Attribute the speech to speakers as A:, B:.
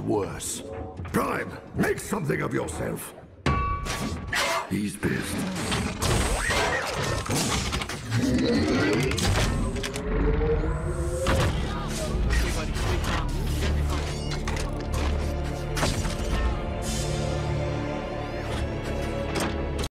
A: worse. Prime, make something of yourself. He's pissed.